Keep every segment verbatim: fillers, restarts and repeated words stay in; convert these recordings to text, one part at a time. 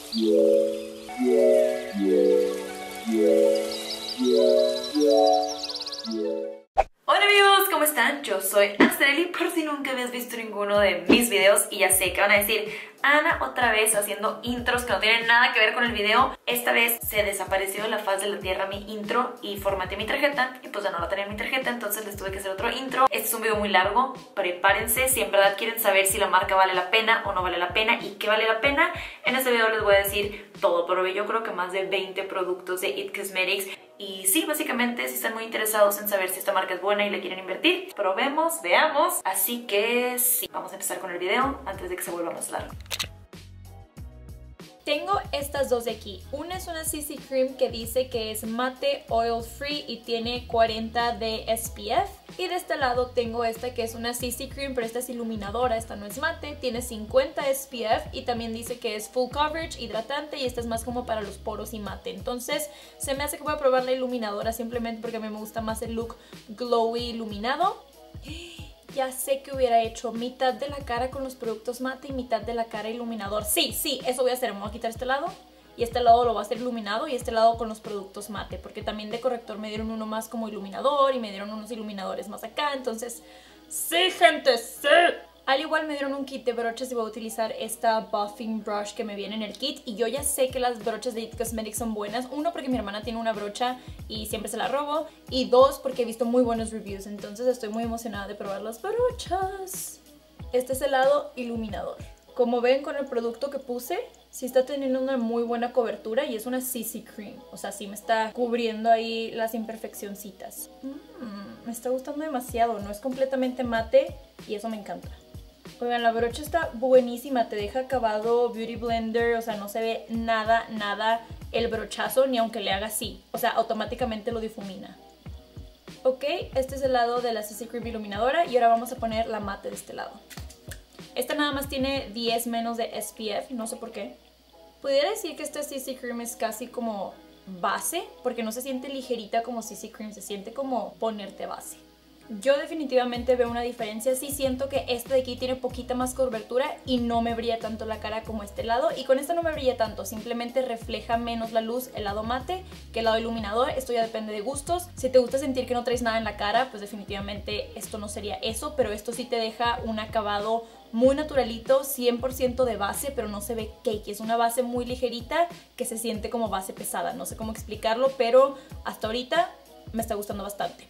Hola amigos, ¿cómo están? Yo soy Anastaeli, por si nunca habías visto ninguno de mis videos y ya sé que van a decir Ana otra vez haciendo intros que no tienen nada que ver con el video. Esta vez se desapareció de la faz de la tierra mi intro y formateé mi tarjeta y pues ya no la tenía en mi tarjeta, entonces les tuve que hacer otro intro. Este es un video muy largo, prepárense si en verdad quieren saber si la marca vale la pena o no vale la pena y qué vale la pena. En este video les voy a decir todo, probé yo creo que más de veinte productos de It Cosmetics. Y sí, básicamente si están muy interesados en saber si esta marca es buena y le quieren invertir, probemos, veamos. Así que sí, vamos a empezar con el video antes de que se vuelva más largo. Tengo estas dos de aquí. Una es una C C Cream que dice que es mate, oil free y tiene cuarenta de S P F. Y de este lado tengo esta que es una C C Cream, pero esta es iluminadora, esta no es mate, tiene cincuenta S P F y también dice que es full coverage, hidratante y esta es más como para los poros y mate. Entonces se me hace que voy a probar la iluminadora simplemente porque a mí me gusta más el look glowy iluminado. Ya sé que hubiera hecho mitad de la cara con los productos mate y mitad de la cara iluminador. Sí, sí, eso voy a hacer. Me voy a quitar este lado y este lado lo voy a hacer iluminado y este lado con los productos mate. Porque también de corrector me dieron uno más como iluminador y me dieron unos iluminadores más acá. Entonces, sí, gente, sí. Al igual me dieron un kit de brochas y voy a utilizar esta buffing brush que me viene en el kit. Y yo ya sé que las brochas de It Cosmetics son buenas. Uno, porque mi hermana tiene una brocha y siempre se la robo. Y dos, porque he visto muy buenos reviews. Entonces estoy muy emocionada de probar las brochas. Este es el lado iluminador. Como ven con el producto que puse, sí está teniendo una muy buena cobertura y es una C C Cream. O sea, sí me está cubriendo ahí las imperfeccioncitas. Mm, me está gustando demasiado. No es completamente mate y eso me encanta. Oigan, la brocha está buenísima, te deja acabado Beauty Blender, o sea, no se ve nada, nada el brochazo, ni aunque le haga así. O sea, automáticamente lo difumina. Ok, este es el lado de la C C Cream iluminadora y ahora vamos a poner la mate de este lado. Esta nada más tiene diez menos de S P F, no sé por qué. Pudiera decir que esta C C Cream es casi como base, porque no se siente ligerita como C C Cream, se siente como ponerte base. Yo definitivamente veo una diferencia, sí siento que este de aquí tiene poquita más cobertura y no me brilla tanto la cara como este lado. Y con esta no me brilla tanto, simplemente refleja menos la luz el lado mate que el lado iluminador. Esto ya depende de gustos. Si te gusta sentir que no traes nada en la cara, pues definitivamente esto no sería eso. Pero esto sí te deja un acabado muy naturalito, cien por ciento de base, pero no se ve cake. Es una base muy ligerita que se siente como base pesada. No sé cómo explicarlo, pero hasta ahorita me está gustando bastante.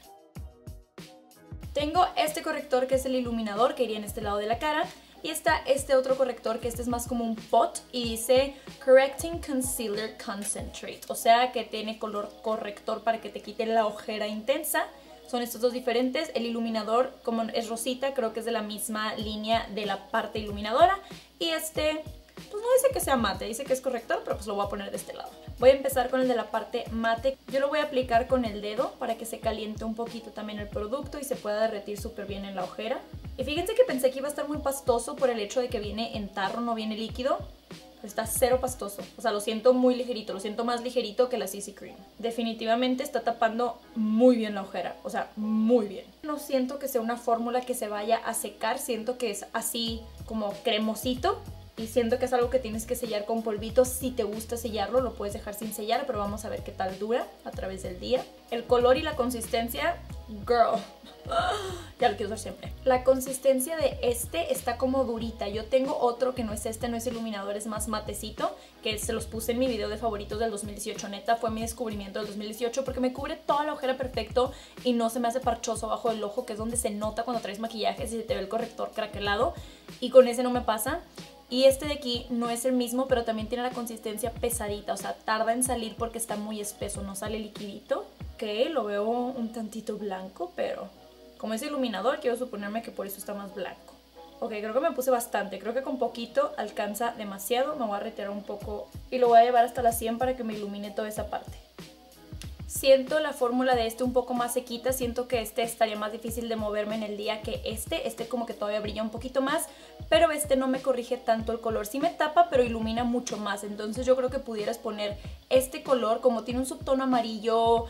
Tengo este corrector que es el iluminador que iría en este lado de la cara y está este otro corrector que este es más como un pot y dice Correcting Concealer Concentrate, o sea que tiene color corrector para que te quite la ojera intensa. Son estos dos diferentes. El iluminador, como es rosita, creo que es de la misma línea de la parte iluminadora y este pues no dice que sea mate, dice que es corrector, pero pues lo voy a poner de este lado. Voy a empezar con el de la parte mate. Yo lo voy a aplicar con el dedo para que se caliente un poquito también el producto y se pueda derretir súper bien en la ojera. Y fíjense que pensé que iba a estar muy pastoso por el hecho de que viene en tarro, no viene líquido. Pero está cero pastoso, o sea, lo siento muy ligerito, lo siento más ligerito que la C C Cream. Definitivamente está tapando muy bien la ojera, o sea, muy bien. No siento que sea una fórmula que se vaya a secar, siento que es así como cremosito. Y siento que es algo que tienes que sellar con polvito. Si te gusta sellarlo, lo puedes dejar sin sellar, pero vamos a ver qué tal dura a través del día. El color y la consistencia, girl, ya lo quiero usar siempre. La consistencia de este está como durita. Yo tengo otro que no es este, no es iluminador, es más matecito, que se los puse en mi video de favoritos del dos mil dieciocho. Neta, fue mi descubrimiento del dos mil dieciocho porque me cubre toda la ojera perfecto y no se me hace parchoso abajo del ojo, que es donde se nota cuando traes maquillaje, si se te ve el corrector craquelado. Y con ese no me pasa. Y este de aquí no es el mismo, pero también tiene la consistencia pesadita, o sea, tarda en salir porque está muy espeso, no sale liquidito. Ok, lo veo un tantito blanco, pero como es iluminador, quiero suponerme que por eso está más blanco. Ok, creo que me puse bastante, creo que con poquito alcanza demasiado, me voy a retirar un poco y lo voy a llevar hasta la cien para que me ilumine toda esa parte. Siento la fórmula de este un poco más sequita, siento que este estaría más difícil de moverme en el día que este. Este como que todavía brilla un poquito más, pero este no me corrige tanto el color. Sí me tapa, pero ilumina mucho más. Entonces yo creo que pudieras poner este color, como tiene un subtono amarillo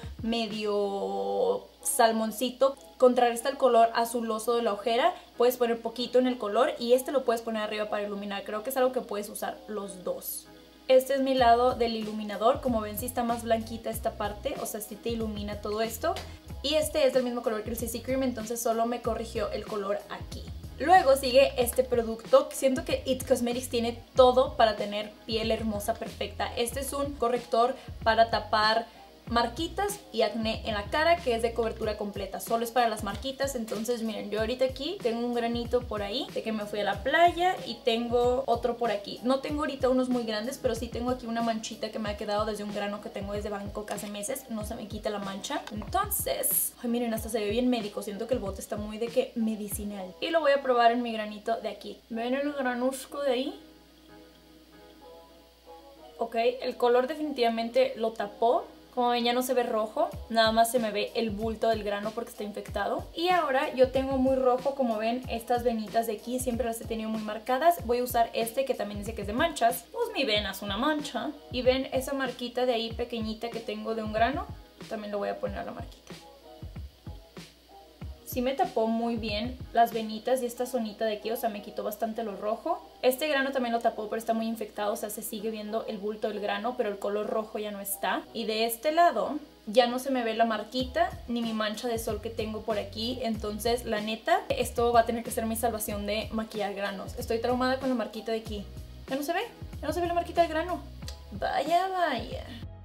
medio salmoncito, contrarresta el color azuloso de la ojera. Puedes poner poquito en el color y este lo puedes poner arriba para iluminar. Creo que es algo que puedes usar los dos. Este es mi lado del iluminador. Como ven, sí está más blanquita esta parte, o sea, sí te ilumina todo esto. Y este es del mismo color que el C C Cream, entonces solo me corrigió el color aquí. Luego sigue este producto. Siento que It Cosmetics tiene todo para tener piel hermosa, perfecta. Este es un corrector para tapar marquitas y acné en la cara, que es de cobertura completa, solo es para las marquitas. Entonces miren, yo ahorita aquí tengo un granito por ahí de que me fui a la playa y tengo otro por aquí. No tengo ahorita unos muy grandes, pero sí tengo aquí una manchita que me ha quedado desde un grano que tengo desde Bangkok hace meses. No se me quita la mancha. Entonces, ay, miren, hasta se ve bien médico. Siento que el bote está muy de que medicinal. Y lo voy a probar en mi granito de aquí. ¿Ven el granusco de ahí? Ok, el color definitivamente lo tapó. Como ven, ya no se ve rojo, nada más se me ve el bulto del grano porque está infectado. Y ahora yo tengo muy rojo, como ven, estas venitas de aquí siempre las he tenido muy marcadas. Voy a usar este que también dice que es de manchas. Pues mi vena es una mancha. Y ven esa marquita de ahí pequeñita que tengo de un grano, también lo voy a poner a la marquita. Sí me tapó muy bien las venitas y esta zonita de aquí, o sea, me quitó bastante lo rojo. Este grano también lo tapó, pero está muy infectado, o sea, se sigue viendo el bulto del grano, pero el color rojo ya no está. Y de este lado ya no se me ve la marquita ni mi mancha de sol que tengo por aquí. Entonces, la neta, esto va a tener que ser mi salvación de maquillar granos. Estoy traumada con la marquita de aquí. ¿Ya no se ve? ¿Ya no se ve la marquita del grano? Vaya, vaya.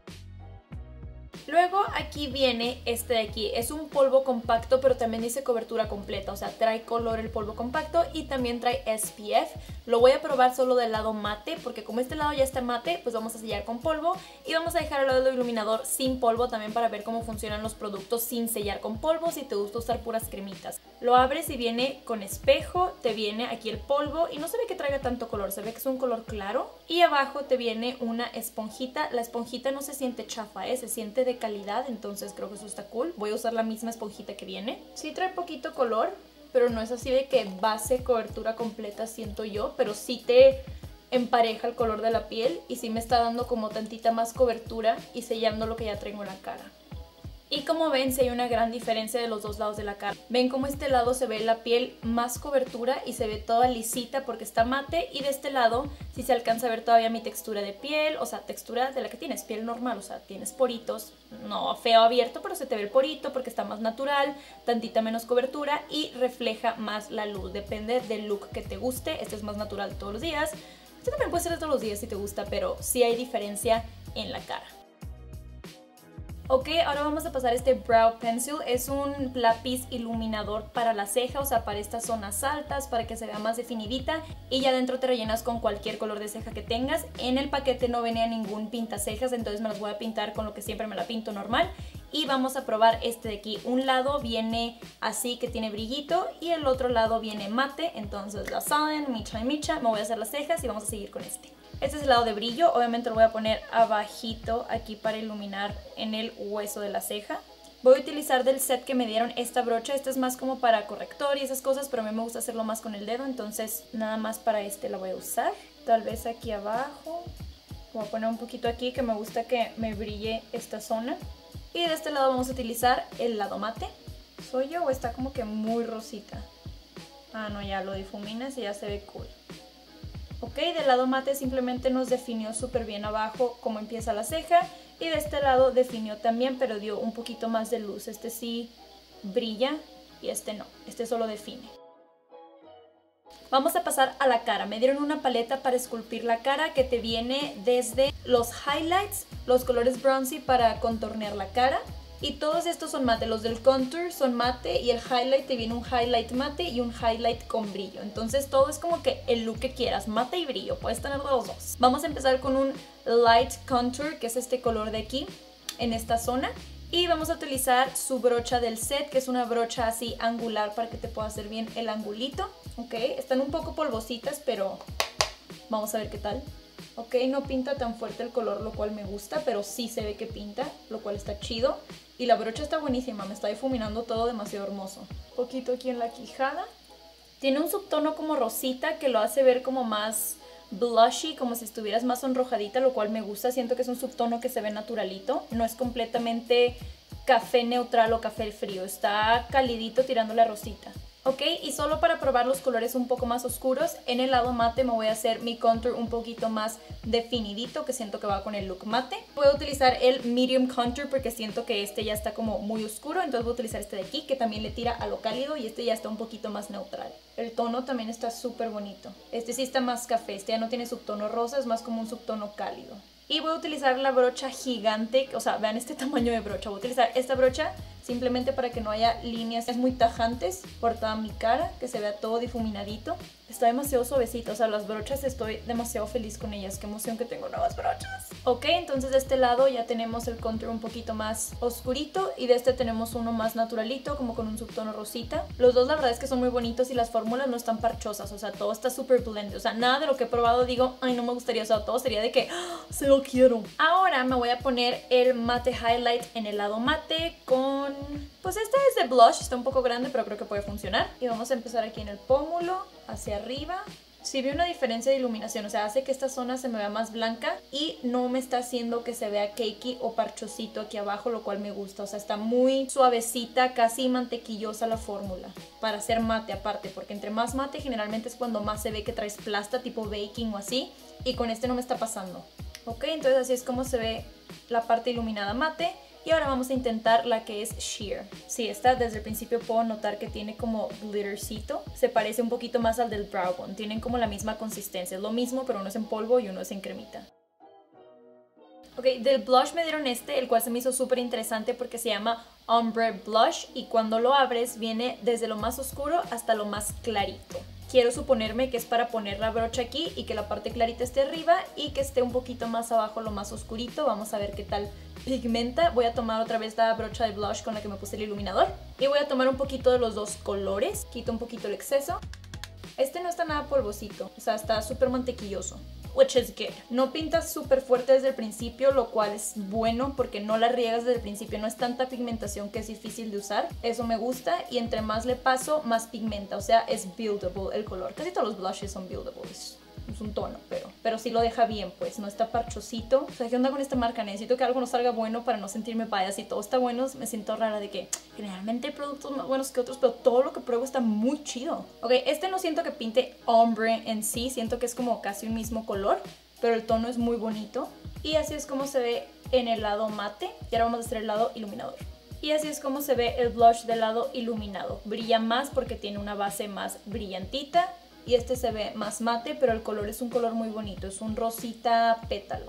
Luego aquí viene este de aquí, es un polvo compacto pero también dice cobertura completa, o sea trae color el polvo compacto y también trae S P F. Lo voy a probar solo del lado mate porque como este lado ya está mate, pues vamos a sellar con polvo y vamos a dejar al lado del iluminador sin polvo también para ver cómo funcionan los productos sin sellar con polvo, si te gusta usar puras cremitas. Lo abres y viene con espejo, te viene aquí el polvo y no se ve que traiga tanto color, se ve que es un color claro y abajo te viene una esponjita. La esponjita no se siente chafa, ¿eh? Se siente de calidad, entonces creo que eso está cool. Voy a usar la misma esponjita que viene. Sí trae poquito color, pero no es así de que base cobertura completa, siento yo, pero sí te empareja el color de la piel y sí me está dando como tantita más cobertura y sellando lo que ya traigo en la cara. Y como ven, sí hay una gran diferencia de los dos lados de la cara. Ven como este lado se ve la piel más cobertura y se ve toda lisita porque está mate. Y de este lado sí se alcanza a ver todavía mi textura de piel, o sea, textura de la que tienes, piel normal, o sea, tienes poritos, no feo abierto, pero se te ve el porito porque está más natural, tantita menos cobertura y refleja más la luz. Depende del look que te guste, este es más natural todos los días. Este también puede ser de todos los días si te gusta, pero sí hay diferencia en la cara. Ok, ahora vamos a pasar este Brow Pencil. Es un lápiz iluminador para la ceja, o sea, para estas zonas altas, para que se vea más definidita. Y ya dentro te rellenas con cualquier color de ceja que tengas. En el paquete no venía ningún pintacejas, entonces me las voy a pintar con lo que siempre me la pinto normal. Y vamos a probar este de aquí. Un lado viene así, que tiene brillito, y el otro lado viene mate. Entonces ya saben, micha y micha, me voy a hacer las cejas y vamos a seguir con este. Este es el lado de brillo, obviamente lo voy a poner abajito aquí para iluminar en el hueso de la ceja. Voy a utilizar del set que me dieron esta brocha, esta es más como para corrector y esas cosas, pero a mí me gusta hacerlo más con el dedo, entonces nada más para este la voy a usar. Tal vez aquí abajo, voy a poner un poquito aquí que me gusta que me brille esta zona. Y de este lado vamos a utilizar el lado mate. ¿Soy yo o está como que muy rosita? Ah, no, ya lo difuminas y ya se ve cool. Ok, del lado mate simplemente nos definió súper bien abajo cómo empieza la ceja. Y de este lado definió también, pero dio un poquito más de luz. Este sí brilla y este no, este solo define. Vamos a pasar a la cara. Me dieron una paleta para esculpir la cara que te viene desde los highlights, los colores bronzy para contornear la cara. Y todos estos son mate, los del contour son mate y el highlight te viene un highlight mate y un highlight con brillo. Entonces todo es como que el look que quieras, mate y brillo, puedes tener de los dos. Vamos a empezar con un light contour, que es este color de aquí, en esta zona. Y vamos a utilizar su brocha del set, que es una brocha así angular para que te pueda hacer bien el angulito. Ok, están un poco polvositas, pero vamos a ver qué tal. Ok, no pinta tan fuerte el color, lo cual me gusta, pero sí se ve que pinta, lo cual está chido. Y la brocha está buenísima, me está difuminando todo demasiado hermoso. Un poquito aquí en la quijada. Tiene un subtono como rosita que lo hace ver como más blushy, como si estuvieras más sonrojadita, lo cual me gusta. Siento que es un subtono que se ve naturalito. No es completamente café neutral o café frío, está calidito tirándole a rosita. Ok, y solo para probar los colores un poco más oscuros, en el lado mate me voy a hacer mi contour un poquito más definidito, que siento que va con el look mate. Voy a utilizar el medium contour porque siento que este ya está como muy oscuro, entonces voy a utilizar este de aquí que también le tira a lo cálido y este ya está un poquito más neutral. El tono también está súper bonito. Este sí está más café, este ya no tiene subtono rosa, es más como un subtono cálido. Y voy a utilizar la brocha gigante, o sea, vean este tamaño de brocha. Voy a utilizar esta brocha simplemente para que no haya líneas muy tajantes por toda mi cara, que se vea todo difuminadito. Está demasiado suavecita, o sea, las brochas estoy demasiado feliz con ellas. Qué emoción que tengo nuevas brochas. Ok, entonces de este lado ya tenemos el contour un poquito más oscurito y de este tenemos uno más naturalito, como con un subtono rosita. Los dos la verdad es que son muy bonitos y las fórmulas no están parchosas, o sea, todo está súper blended. O sea, nada de lo que he probado digo, ay, no me gustaría, o sea, todo sería de que, ¡oh, se lo quiero! Ahora me voy a poner el Matte Highlight en el lado mate con... Pues este es de blush, está un poco grande, pero creo que puede funcionar. Y vamos a empezar aquí en el pómulo, hacia arriba. Sí vi una diferencia de iluminación, o sea, hace que esta zona se me vea más blanca y no me está haciendo que se vea cakey o parchosito aquí abajo, lo cual me gusta. O sea, está muy suavecita, casi mantequillosa la fórmula para hacer mate aparte, porque entre más mate generalmente es cuando más se ve que traes plasta tipo baking o así, y con este no me está pasando. Ok, entonces así es como se ve la parte iluminada mate. Y ahora vamos a intentar la que es sheer. Sí, esta desde el principio puedo notar que tiene como glittercito. Se parece un poquito más al del Brow Bone. Tienen como la misma consistencia. Es lo mismo, pero uno es en polvo y uno es en cremita. Ok, del blush me dieron este, el cual se me hizo súper interesante porque se llama Ombre Blush. Y cuando lo abres viene desde lo más oscuro hasta lo más clarito. Quiero suponerme que es para poner la brocha aquí y que la parte clarita esté arriba y que esté un poquito más abajo lo más oscurito. Vamos a ver qué tal pigmenta. Voy a tomar otra vez la brocha de blush con la que me puse el iluminador. Y voy a tomar un poquito de los dos colores. Quito un poquito el exceso. Este no está nada polvosito, o sea, está súper mantequilloso. Which is good. No pintas súper fuerte desde el principio, lo cual es bueno porque no la riegas desde el principio. No es tanta pigmentación que es difícil de usar. Eso me gusta y entre más le paso, más pigmenta. O sea, es buildable el color. Casi todos los blushes son buildables. Es un tono, pero, pero sí lo deja bien, pues no está parchosito. O sea, ¿qué onda con esta marca? Necesito que algo no salga bueno para no sentirme bias. Si todo está bueno, me siento rara de que generalmente hay productos más buenos que otros, pero todo lo que pruebo está muy chido. Ok, este no siento que pinte ombre en sí, siento que es como casi un mismo color, pero el tono es muy bonito. Y así es como se ve en el lado mate. Y ahora vamos a hacer el lado iluminador. Y así es como se ve el blush del lado iluminado. Brilla más porque tiene una base más brillantita. Y este se ve más mate, pero el color es un color muy bonito, es un rosita pétalo.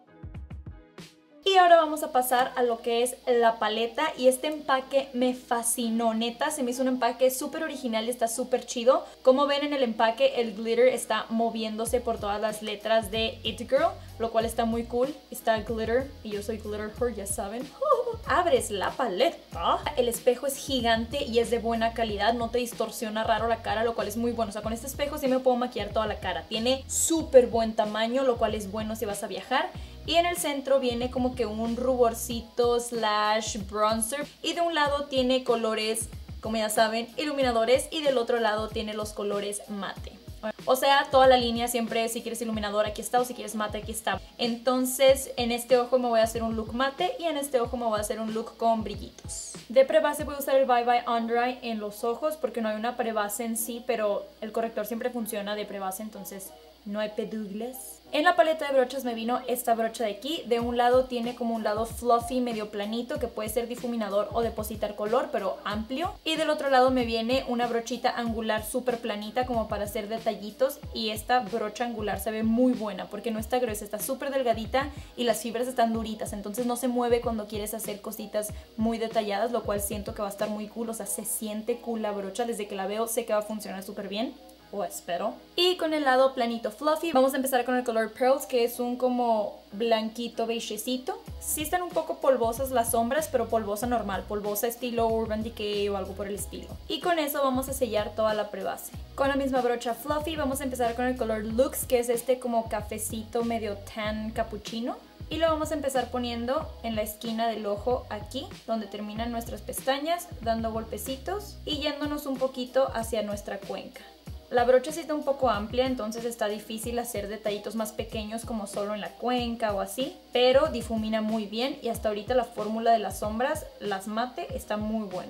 Y ahora vamos a pasar a lo que es la paleta y este empaque me fascinó, neta, se me hizo un empaque súper original y está súper chido. Como ven en el empaque, el glitter está moviéndose por todas las letras de It Girl, lo cual está muy cool. Está glitter y yo soy glitter her, ya saben. Abres la paleta, el espejo es gigante y es de buena calidad, no te distorsiona raro la cara, lo cual es muy bueno. O sea, con este espejo sí me puedo maquillar toda la cara. Tiene súper buen tamaño, lo cual es bueno si vas a viajar. Y en el centro viene como que un ruborcito slash bronzer. Y de un lado tiene colores, como ya saben, iluminadores. Y del otro lado tiene los colores mate. O sea, toda la línea siempre, si quieres iluminador aquí está o si quieres mate aquí está. Entonces en este ojo me voy a hacer un look mate y en este ojo me voy a hacer un look con brillitos. De prebase voy a usar el Bye Bye Under Eye en los ojos porque no hay una prebase en sí, pero el corrector siempre funciona de prebase, entonces no hay pedugles. En la paleta de brochas me vino esta brocha de aquí. De un lado tiene como un lado fluffy, medio planito, que puede ser difuminador o depositar color, pero amplio. Y del otro lado me viene una brochita angular súper planita como para hacer detallitos. Y esta brocha angular se ve muy buena porque no está gruesa, está súper delgadita y las fibras están duritas. Entonces no se mueve cuando quieres hacer cositas muy detalladas, lo cual siento que va a estar muy cool. O sea, se siente cool la brocha. Desde que la veo sé que va a funcionar súper bien. O espero. Y con el lado planito fluffy vamos a empezar con el color Pearls, que es un como blanquito beigecito. Sí están un poco polvosas las sombras, pero polvosa normal, polvosa estilo Urban Decay o algo por el estilo. Y con eso vamos a sellar toda la prebase. Con la misma brocha fluffy vamos a empezar con el color Lux, que es este como cafecito medio tan capuchino. Y lo vamos a empezar poniendo en la esquina del ojo aquí, donde terminan nuestras pestañas, dando golpecitos y yéndonos un poquito hacia nuestra cuenca. La brocha sí está un poco amplia, entonces está difícil hacer detallitos más pequeños como solo en la cuenca o así, pero difumina muy bien y hasta ahorita la fórmula de las sombras, las mate, está muy buena.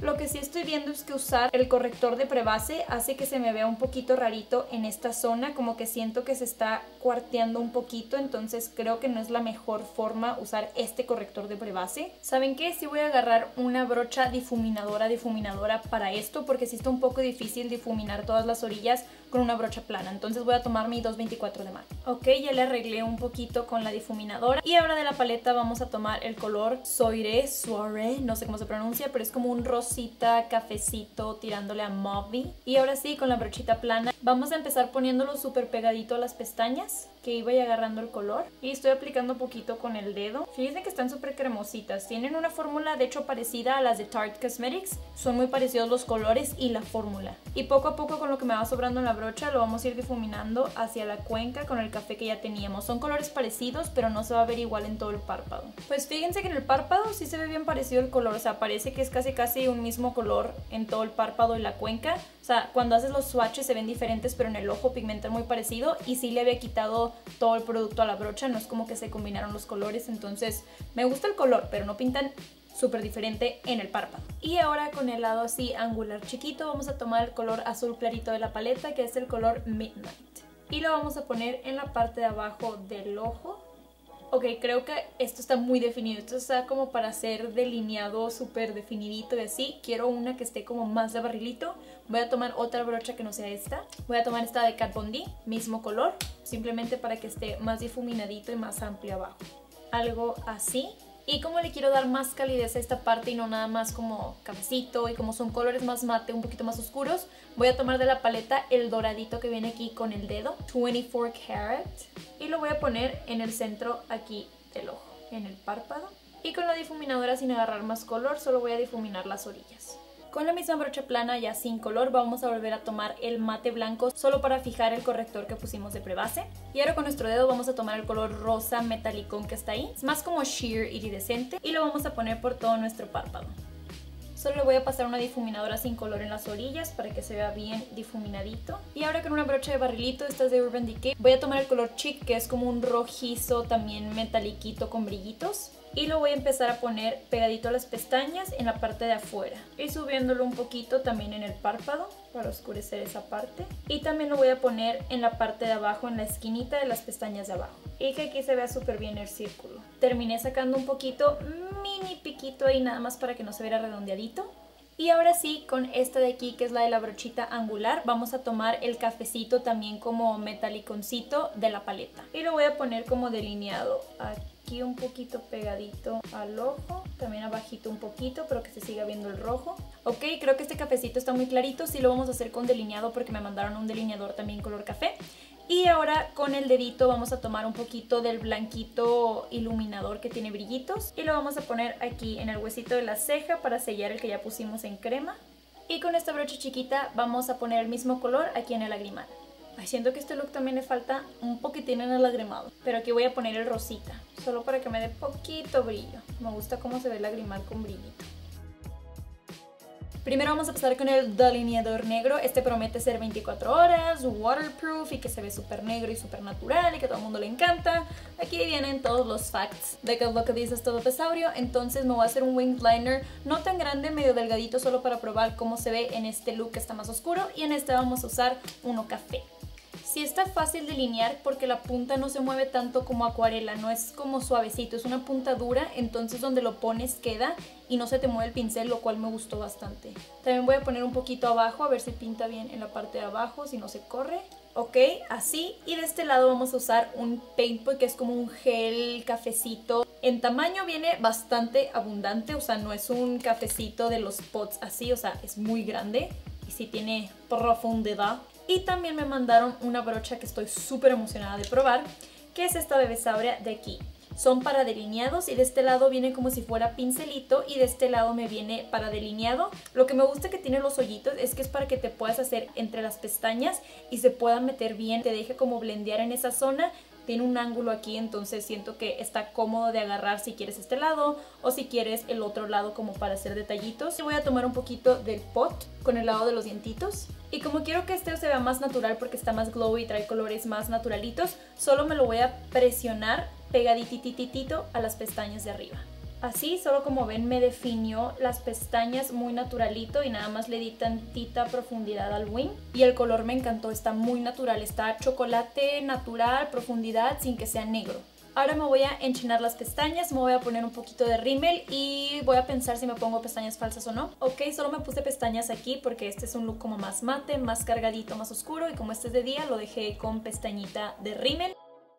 Lo que sí estoy viendo es que usar el corrector de prebase hace que se me vea un poquito rarito en esta zona, como que siento que se está cuarteando un poquito, entonces creo que no es la mejor forma usar este corrector de prebase. ¿Saben qué? Sí voy a agarrar una brocha difuminadora, difuminadora para esto, porque sí está un poco difícil difuminar todas las orillas con una brocha plana, entonces voy a tomar mi dos veinticuatro de MAC. Ok, ya le arreglé un poquito con la difuminadora y ahora de la paleta vamos a tomar el color Soirée, Soirée, no sé cómo se pronuncia, pero es como un rosita, cafecito, tirándole a mauve. Y ahora sí, con la brochita plana vamos a empezar poniéndolo súper pegadito a las pestañas, que iba agarrando el color, y estoy aplicando un poquito con el dedo. Fíjense que están súper cremositas, tienen una fórmula de hecho parecida a las de Tarte Cosmetics, son muy parecidos los colores y la fórmula. Y poco a poco con lo que me va sobrando en la brocha lo vamos a ir difuminando hacia la cuenca con el café que ya teníamos. Son colores parecidos, pero no se va a ver igual en todo el párpado. Pues fíjense que en el párpado sí se ve bien parecido el color, o sea, parece que es casi casi un mismo color en todo el párpado y la cuenca. O sea, cuando haces los swatches se ven diferentes, pero en el ojo pigmentan muy parecido, y sí le había quitado todo el producto a la brocha, no es como que se combinaron los colores, entonces me gusta el color, pero no pintan súper diferente en el párpado. Y ahora con el lado así angular chiquito vamos a tomar el color azul clarito de la paleta, que es el color Midnight, y lo vamos a poner en la parte de abajo del ojo. Ok, creo que esto está muy definido, esto está como para hacer delineado súper definidito y así. Quiero una que esté como más de barrilito. Voy a tomar otra brocha que no sea esta. Voy a tomar esta de Kat Von D, mismo color, simplemente para que esté más difuminadito y más amplio abajo. Algo así. Y como le quiero dar más calidez a esta parte y no nada más como cafecito, y como son colores más mate, un poquito más oscuros, voy a tomar de la paleta el doradito que viene aquí con el dedo, veinticuatro karat, y lo voy a poner en el centro aquí del ojo, en el párpado. Y con la difuminadora, sin agarrar más color, solo voy a difuminar las orillas. Con la misma brocha plana, ya sin color, vamos a volver a tomar el mate blanco solo para fijar el corrector que pusimos de prebase. Y ahora con nuestro dedo vamos a tomar el color rosa metalicón que está ahí. Es más como sheer iridescente, y lo vamos a poner por todo nuestro párpado. Solo le voy a pasar una difuminadora sin color en las orillas para que se vea bien difuminadito. Y ahora con una brocha de barrilito, esta es de Urban Decay, voy a tomar el color Chic, que es como un rojizo también metaliquito con brillitos. Y lo voy a empezar a poner pegadito a las pestañas en la parte de afuera. Y subiéndolo un poquito también en el párpado para oscurecer esa parte. Y también lo voy a poner en la parte de abajo, en la esquinita de las pestañas de abajo. Y que aquí se vea súper bien el círculo. Terminé sacando un poquito, mini piquito ahí nada más para que no se viera redondeadito. Y ahora sí, con esta de aquí, que es la de la brochita angular, vamos a tomar el cafecito también como metaliconcito de la paleta. Y lo voy a poner como delineado aquí un poquito pegadito al ojo, también abajito un poquito, pero que se siga viendo el rojo. Ok, creo que este cafecito está muy clarito, sí lo vamos a hacer con delineado porque me mandaron un delineador también color café. Y ahora con el dedito vamos a tomar un poquito del blanquito iluminador que tiene brillitos y lo vamos a poner aquí en el huesito de la ceja para sellar el que ya pusimos en crema. Y con esta brocha chiquita vamos a poner el mismo color aquí en el lagrimal. Ay, siento que este look también le falta un poquitín en el lagrimado, pero aquí voy a poner el rosita, solo para que me dé poquito brillo. Me gusta cómo se ve el lagrimal con brillito. Primero vamos a empezar con el delineador negro. Este promete ser veinticuatro horas, waterproof y que se ve súper negro y súper natural y que a todo el mundo le encanta. Aquí vienen todos los facts de que lo que dice es todo pesaurio. Entonces me voy a hacer un winged liner no tan grande, medio delgadito, solo para probar cómo se ve en este look que está más oscuro. Y en este vamos a usar uno café. Sí está fácil de delinear porque la punta no se mueve tanto como acuarela, no es como suavecito, es una punta dura, entonces donde lo pones queda y no se te mueve el pincel, lo cual me gustó bastante. También voy a poner un poquito abajo a ver si pinta bien en la parte de abajo, si no se corre. Ok, así. Y de este lado vamos a usar un paint pot que es como un gel cafecito. En tamaño viene bastante abundante, o sea, no es un cafecito de los pots así, o sea, es muy grande y sí tiene profundidad. Y también me mandaron una brocha que estoy súper emocionada de probar, que es esta Bebe Sauria de aquí. Son para delineados y de este lado viene como si fuera pincelito y de este lado me viene para delineado. Lo que me gusta que tiene los hoyitos es que es para que te puedas hacer entre las pestañas y se pueda meter bien, te deje como blendear en esa zona. Tiene un ángulo aquí, entonces siento que está cómodo de agarrar si quieres este lado o si quieres el otro lado como para hacer detallitos. Y voy a tomar un poquito del pot con el lado de los dientitos. Y como quiero que este se vea más natural porque está más glowy y trae colores más naturalitos, solo me lo voy a presionar pegaditititito a las pestañas de arriba. Así, solo como ven, me definió las pestañas muy naturalito y nada más le di tantita profundidad al wing. Y el color me encantó, está muy natural, está chocolate natural, profundidad, sin que sea negro. Ahora me voy a enchinar las pestañas, me voy a poner un poquito de rímel y voy a pensar si me pongo pestañas falsas o no. Ok, solo me puse pestañas aquí porque este es un look como más mate, más cargadito, más oscuro, y como este es de día lo dejé con pestañita de rímel.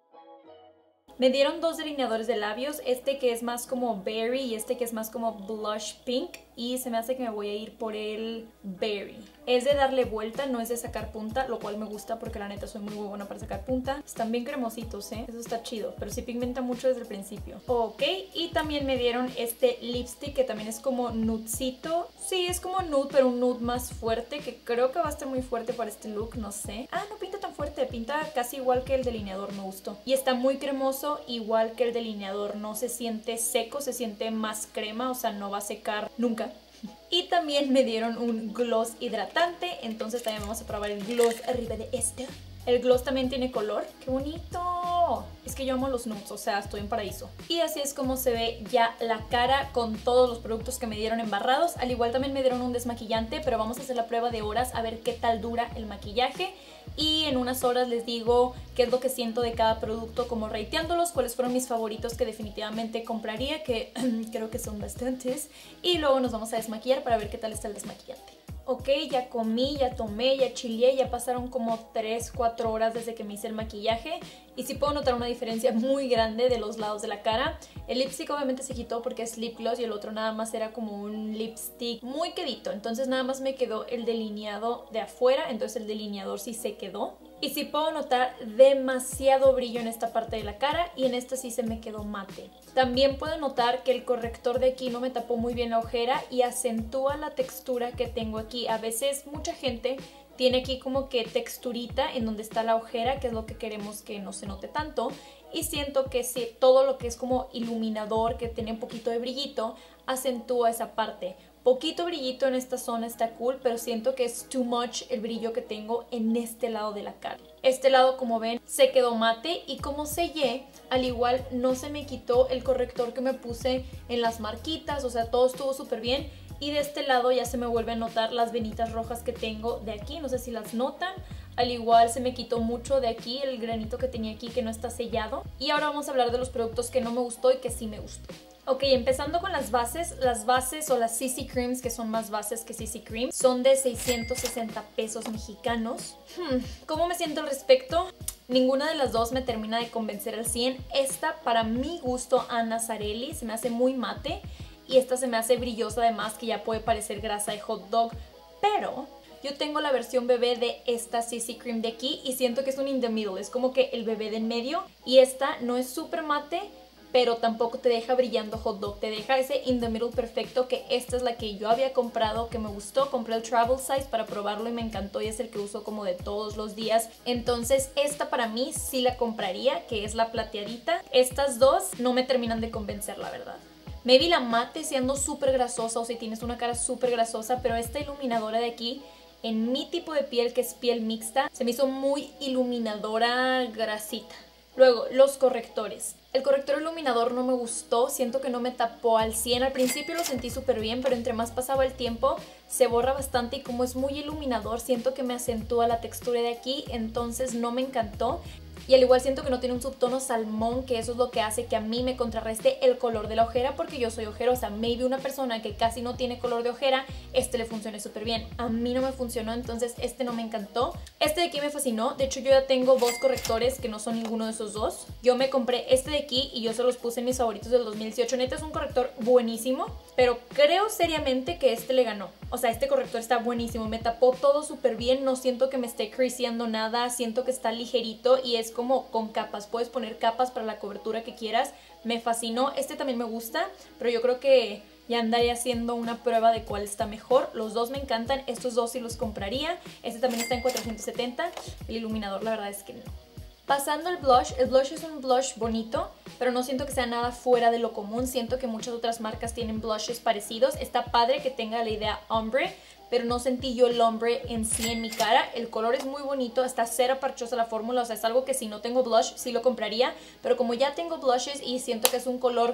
Me dieron dos delineadores de labios, este que es más como berry y este que es más como blush pink, y se me hace que me voy a ir por el berry. Es de darle vuelta, no es de sacar punta, lo cual me gusta porque la neta soy muy, muy buena para sacar punta. Están bien cremositos, ¿eh? Eso está chido, pero sí pigmenta mucho desde el principio. Ok, y también me dieron este lipstick que también es como nudecito. Sí, es como nude, pero un nude más fuerte, que creo que va a estar muy fuerte para este look, no sé. Ah, no pinta tan fuerte, pinta casi igual que el delineador, me gustó. Y está muy cremoso, igual que el delineador, no se siente seco, se siente más crema, o sea, no va a secar nunca. Y también me dieron un gloss hidratante, entonces también vamos a probar el gloss arriba de este. El gloss también tiene color. ¡Qué bonito! Es que yo amo los nudes, o sea, estoy en paraíso. Y así es como se ve ya la cara con todos los productos que me dieron embarrados. Al igual también me dieron un desmaquillante, pero vamos a hacer la prueba de horas a ver qué tal dura el maquillaje. Y en unas horas les digo qué es lo que siento de cada producto, como rateándolos, cuáles fueron mis favoritos que definitivamente compraría, que creo que son bastantes. Y luego nos vamos a desmaquillar para ver qué tal está el desmaquillante. Ok, ya comí, ya tomé, ya chileé, ya pasaron como tres, cuatro horas desde que me hice el maquillaje y sí puedo notar una diferencia muy grande de los lados de la cara. El lipstick obviamente se quitó porque es lip gloss y el otro nada más era como un lipstick muy quedito, entonces nada más me quedó el delineado de afuera, entonces el delineador sí se quedó. Y sí puedo notar demasiado brillo en esta parte de la cara y en esta sí se me quedó mate. También puedo notar que el corrector de aquí no me tapó muy bien la ojera y acentúa la textura que tengo aquí. A veces mucha gente tiene aquí como que texturita en donde está la ojera, que es lo que queremos que no se note tanto. Y siento que sí, todo lo que es como iluminador, que tiene un poquito de brillito, acentúa esa parte. Poquito brillito en esta zona está cool, pero siento que es too much el brillo que tengo en este lado de la cara. Este lado, como ven, se quedó mate y como sellé, al igual no se me quitó el corrector que me puse en las marquitas, o sea, todo estuvo súper bien. Y de este lado ya se me vuelven a notar las venitas rojas que tengo de aquí, no sé si las notan. Al igual se me quitó mucho de aquí, el granito que tenía aquí que no está sellado. Y ahora vamos a hablar de los productos que no me gustó y que sí me gustó. Ok, empezando con las bases. Las bases o las C C Creams, que son más bases que C C Cream, son de seiscientos sesenta pesos mexicanos. Hmm, ¿Cómo me siento al respecto? Ninguna de las dos me termina de convencer al cien. Esta, para mi gusto, Anna Zarelli, se me hace muy mate. Y esta se me hace brillosa además, que ya puede parecer grasa de hot dog. Pero yo tengo la versión bebé de esta C C Cream de aquí y siento que es un in the middle. Es como que el bebé de en medio. Y esta no es súper mate, pero tampoco te deja brillando hot dog, te deja ese in the middle perfecto, que esta es la que yo había comprado, que me gustó. Compré el travel size para probarlo y me encantó y es el que uso como de todos los días. Entonces esta para mí sí la compraría, que es la plateadita. Estas dos no me terminan de convencer, la verdad. Maybe la mate siendo súper grasosa, o si tienes una cara súper grasosa, pero esta iluminadora de aquí, en mi tipo de piel, que es piel mixta, se me hizo muy iluminadora grasita. Luego, los correctores. El corrector iluminador no me gustó, siento que no me tapó al cien. Al principio lo sentí súper bien, pero entre más pasaba el tiempo se borra bastante y como es muy iluminador siento que me acentúa la textura de aquí, entonces no me encantó. Y al igual siento que no tiene un subtono salmón, que eso es lo que hace que a mí me contrarreste el color de la ojera, porque yo soy ojerosa. Maybe una persona que casi no tiene color de ojera, este le funcione súper bien. A mí no me funcionó, entonces este no me encantó. Este de aquí me fascinó. De hecho, yo ya tengo dos correctores que no son ninguno de esos dos. Yo me compré este de aquí y yo se los puse en mis favoritos del dos mil dieciocho. Neta, es un corrector buenísimo, pero creo seriamente que este le ganó. O sea, este corrector está buenísimo. Me tapó todo súper bien. No siento que me esté creaseando nada. Siento que está ligerito y es como con capas, puedes poner capas para la cobertura que quieras. Me fascinó, este también me gusta, pero yo creo que ya andaré haciendo una prueba de cuál está mejor. Los dos me encantan, estos dos sí los compraría. Este también está en cuatrocientos setenta, el iluminador la verdad es que no. Pasando al blush, el blush es un blush bonito, pero no siento que sea nada fuera de lo común. Siento que muchas otras marcas tienen blushes parecidos. Está padre que tenga la idea ombre, pero no sentí yo el ombre en sí en mi cara. El color es muy bonito, está cero parchosa la fórmula, o sea, es algo que si no tengo blush sí lo compraría, pero como ya tengo blushes y siento que es un color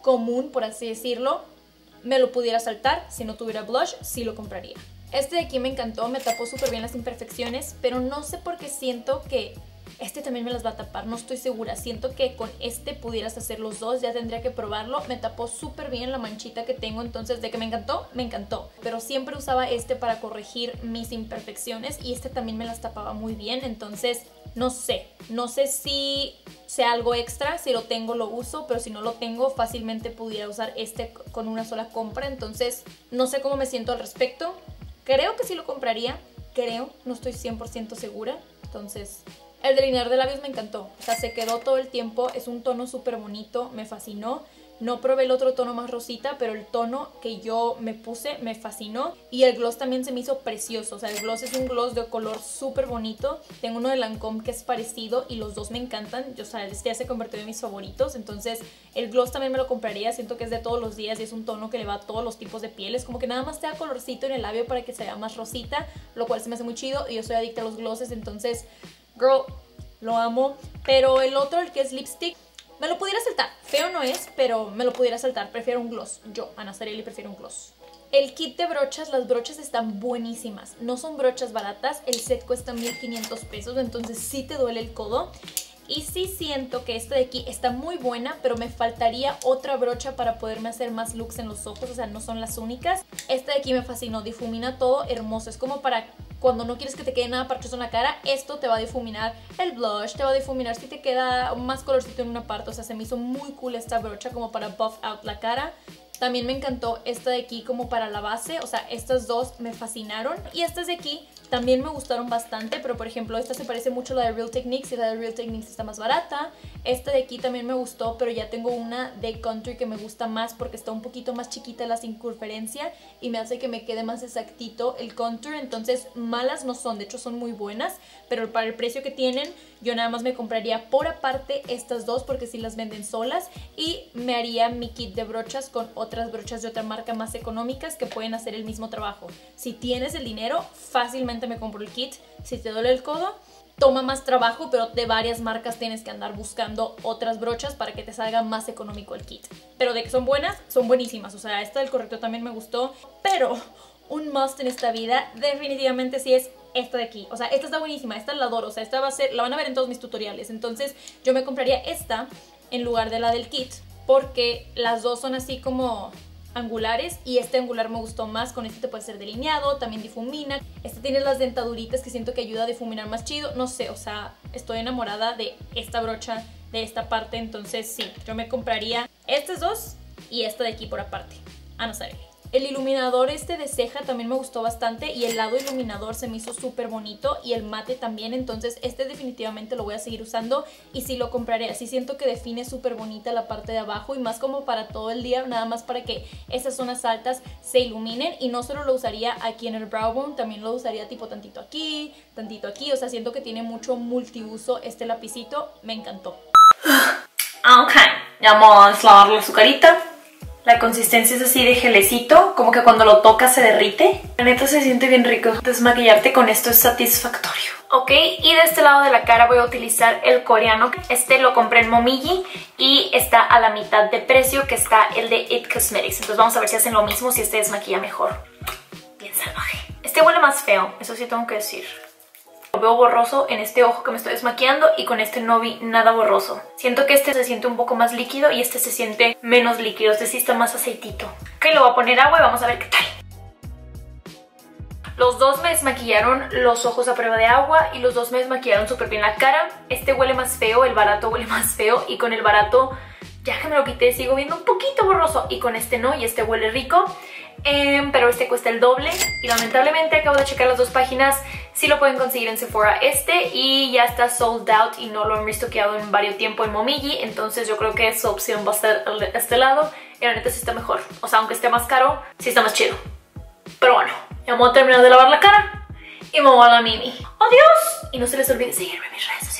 común, por así decirlo, me lo pudiera saltar. Si no tuviera blush, sí lo compraría. Este de aquí me encantó, me tapó súper bien las imperfecciones, pero no sé por qué siento que este también me las va a tapar, no estoy segura. Siento que con este pudieras hacer los dos, ya tendría que probarlo. Me tapó súper bien la manchita que tengo, entonces de que me encantó, me encantó. Pero siempre usaba este para corregir mis imperfecciones y este también me las tapaba muy bien, entonces no sé. No sé si sea algo extra, si lo tengo lo uso, pero si no lo tengo fácilmente pudiera usar este con una sola compra, entonces no sé cómo me siento al respecto. Creo que sí lo compraría, creo, no estoy cien por ciento segura, entonces... El delineador de labios me encantó, o sea, se quedó todo el tiempo, es un tono súper bonito, me fascinó. No probé el otro tono más rosita, pero el tono que yo me puse me fascinó. Y el gloss también se me hizo precioso, o sea, el gloss es un gloss de color súper bonito. Tengo uno de Lancôme que es parecido y los dos me encantan, yo, o sea, este ya se convirtió en mis favoritos. Entonces el gloss también me lo compraría, siento que es de todos los días y es un tono que le va a todos los tipos de pieles. Como que nada más te da colorcito en el labio para que se vea más rosita, lo cual se me hace muy chido y yo soy adicta a los glosses, entonces... Girl, lo amo. Pero el otro, el que es lipstick, me lo pudiera saltar. Feo no es, pero me lo pudiera saltar. Prefiero un gloss. Yo, Ana Sareli, prefiero un gloss. El kit de brochas, las brochas están buenísimas. No son brochas baratas. El set cuesta mil quinientos pesos, entonces sí te duele el codo. Y sí siento que esta de aquí está muy buena, pero me faltaría otra brocha para poderme hacer más looks en los ojos. O sea, no son las únicas. Esta de aquí me fascinó. Difumina todo hermoso. Es como para... Cuando no quieres que te quede nada parchoso en la cara, esto te va a difuminar el blush, te va a difuminar si te queda más colorcito en una parte. O sea, se me hizo muy cool esta brocha como para buff out la cara. También me encantó esta de aquí como para la base, o sea, estas dos me fascinaron. Y estas de aquí también me gustaron bastante, pero por ejemplo esta se parece mucho a la de Real Techniques y la de Real Techniques está más barata. Esta de aquí también me gustó, pero ya tengo una de Contour que me gusta más porque está un poquito más chiquita la circunferencia y me hace que me quede más exactito el contour. Entonces malas no son, de hecho son muy buenas, pero para el precio que tienen yo nada más me compraría por aparte estas dos porque sí las venden solas y me haría mi kit de brochas con otras brochas de otra marca más económicas que pueden hacer el mismo trabajo. Si tienes el dinero, fácilmente me compro el kit. Si te duele el codo, toma más trabajo, pero de varias marcas tienes que andar buscando otras brochas para que te salga más económico el kit. Pero de que son buenas, son buenísimas. O sea, esta del corrector también me gustó, pero un must en esta vida definitivamente sí es esta de aquí. O sea, esta está buenísima, esta la adoro. O sea, esta va a ser, la van a ver en todos mis tutoriales. Entonces yo me compraría esta en lugar de la del kit porque las dos son así como angulares y este angular me gustó más. Con este te puede ser delineado, también difumina. Este tiene las dentaduritas que siento que ayuda a difuminar más chido. No sé, o sea, estoy enamorada de esta brocha, de esta parte. Entonces sí, yo me compraría estas dos y esta de aquí por aparte. Ana Sareli. El iluminador este de ceja también me gustó bastante y el lado iluminador se me hizo súper bonito y el mate también, entonces este definitivamente lo voy a seguir usando y sí lo compraré. Así siento que define súper bonita la parte de abajo y más como para todo el día, nada más para que esas zonas altas se iluminen. Y no solo lo usaría aquí en el brow bone, también lo usaría tipo tantito aquí, tantito aquí, o sea, siento que tiene mucho multiuso este lapicito, me encantó. Ok, ya vamos a lavarle su carita. La consistencia es así de gelecito, como que cuando lo tocas se derrite. La neta se siente bien rico. Desmaquillarte con esto es satisfactorio. Ok, y de este lado de la cara voy a utilizar el coreano. Este lo compré en Momiji y está a la mitad de precio que está el de It Cosmetics. Entonces vamos a ver si hacen lo mismo, si este desmaquilla mejor. Bien salvaje. Este huele más feo, eso sí tengo que decir. Lo veo borroso en este ojo que me estoy desmaquillando y con este no vi nada borroso. Siento que este se siente un poco más líquido y este se siente menos líquido. Este sí está más aceitito. Ok, le voy a poner agua y vamos a ver qué tal. Los dos me desmaquillaron los ojos a prueba de agua y los dos me desmaquillaron súper bien la cara. Este huele más feo, el barato huele más feo y con el barato, ya que me lo quité, sigo viendo un poquito borroso y con este no, y este huele rico. Eh, pero este cuesta el doble y lamentablemente acabo de checar las dos páginas, sí lo pueden conseguir en Sephora este y ya está sold out y no lo han restoqueado en varios tiempo en Momiji, entonces yo creo que su opción va a estar a este lado y la neta sí está mejor, o sea, aunque esté más caro, sí está más chido. Pero bueno, ya vamos a terminar de lavar la cara y me voy a la Mimi. ¡Adiós! Y no se les olvide seguirme en mis redes.